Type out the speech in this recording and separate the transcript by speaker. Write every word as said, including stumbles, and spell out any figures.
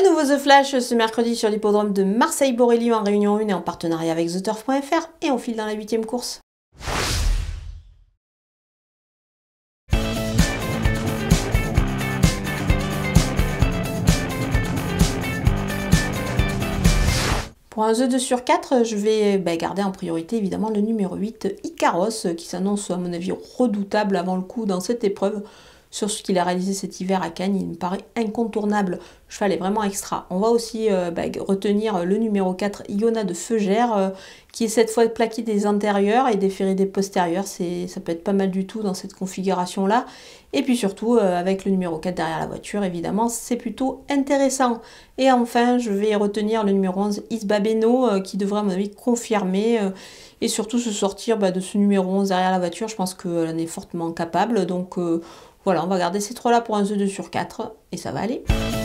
Speaker 1: Un nouveau The Flash ce mercredi sur l'hippodrome de Marseille-Borelli en Réunion un et en partenariat avec The Turf point F R et on file dans la huitième course. Pour un The deux sur quatre, je vais bah, garder en priorité évidemment le numéro huit, Icaros, qui s'annonce à mon avis redoutable avant le coup dans cette épreuve. Sur ce qu'il a réalisé cet hiver à Cannes, il me paraît incontournable. Le cheval est vraiment extra. On va aussi euh, bah, retenir le numéro quatre, Iona de Feugère, euh, qui est cette fois plaqué des antérieurs et déféré des postérieurs. Ça peut être pas mal du tout dans cette configuration-là. Et puis surtout, euh, avec le numéro quatre derrière la voiture, évidemment, c'est plutôt intéressant. Et enfin, je vais retenir le numéro onze, Isbabeno, euh, qui devrait à mon avis confirmer euh, et surtout se sortir bah, de ce numéro onze derrière la voiture. Je pense qu'elle en est fortement capable. Donc euh, voilà, on va garder ces trois-là pour un The deux sur quatre et ça va aller.